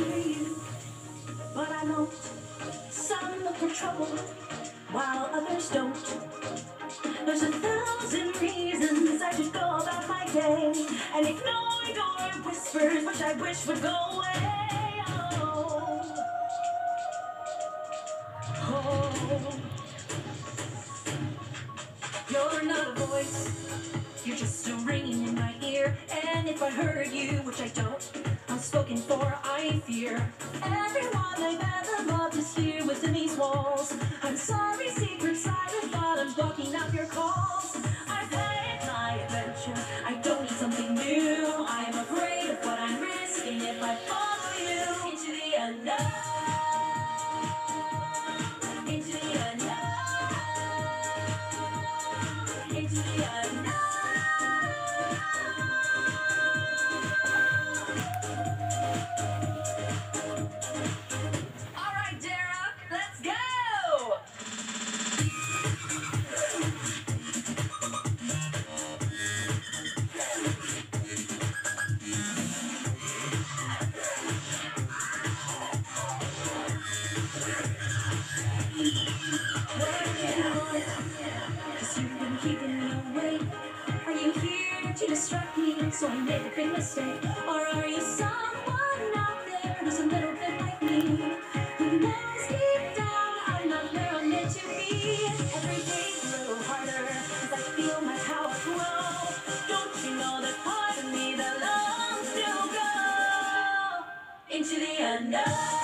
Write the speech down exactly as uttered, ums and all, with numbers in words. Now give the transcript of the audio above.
for you, but I know some look for trouble while others don't. There's a thousand reasons I should go about my day and ignore your whispers, which I wish would go away. Oh, oh. You're not a voice, you're just a ringing in my ear. And if I heard you, which I don't, unspoken for I fear. Everyone I've ever loved is here within these walls. I'm sorry, secret silent, but I'm blocking out your calls. I've had my adventure, I don't need something new. I'm afraid of what I'm risking if I follow you into the unknown. Into the unknown. Into the unknown. All right, Dara, let's go! Cause you've been keeping me awake. Are you here to distract me so I made a big mistake? Or are you someone out there who's a little bit like me, who knows deep down I'm not where I'm meant to be? Every day's a little harder as I feel my power grow. Don't you know that part of me that longs to go into the unknown?